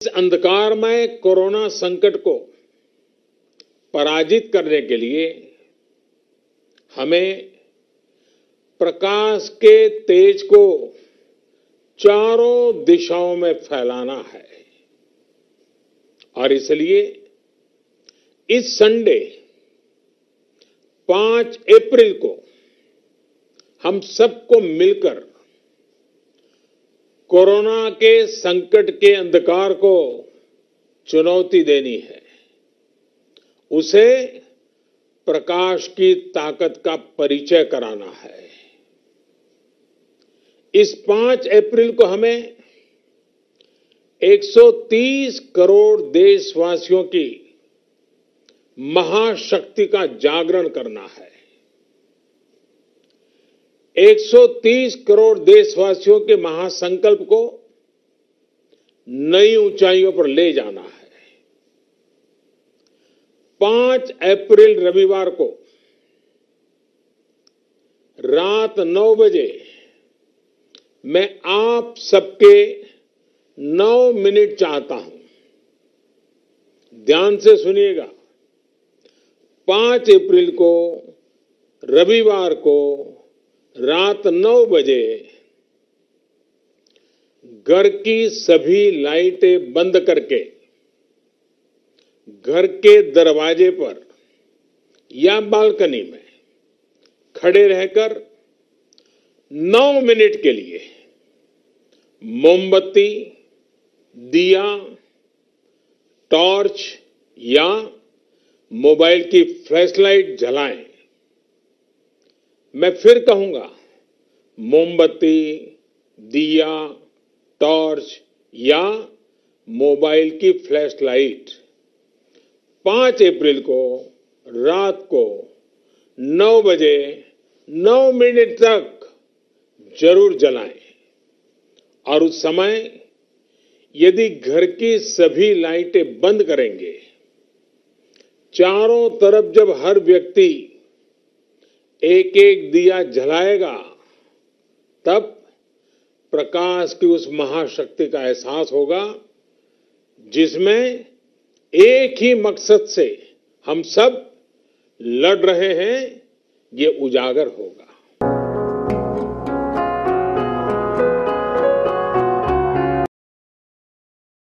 अंधकारमय कोरोना संकट को पराजित करने के लिए हमें प्रकाश के तेज को चारों दिशाओं में फैलाना है और इसलिए इस संडे 5 अप्रैल को हम सबको मिलकर कोरोना के संकट के अंधकार को चुनौती देनी है, उसे प्रकाश की ताकत का परिचय कराना है। इस 5 अप्रैल को हमें 130 करोड़ देशवासियों की महाशक्ति का जागरण करना है। 130 करोड़ देशवासियों के महासंकल्प को नई ऊंचाइयों पर ले जाना है। 5 अप्रैल रविवार को रात 9 बजे मैं आप सबके 9 मिनट चाहता हूं। ध्यान से सुनिएगा। 5 अप्रैल को रविवार को रात 9 बजे घर की सभी लाइटें बंद करके घर के दरवाजे पर या बालकनी में खड़े रहकर 9 मिनट के लिए मोमबत्ती, दिया, टॉर्च या मोबाइल की फ्लैशलाइट जलाएं। मैं फिर कहूंगा, मोमबत्ती, दिया, टॉर्च या मोबाइल की फ्लैशलाइट 5 अप्रैल को रात को 9 बजे 9 मिनट तक जरूर जलाएं और उस समय यदि घर की सभी लाइटें बंद करेंगे, चारों तरफ जब हर व्यक्ति एक एक दिया जलाएगा, तब प्रकाश की उस महाशक्ति का एहसास होगा जिसमें एक ही मकसद से हम सब लड़ रहे हैं, ये उजागर होगा।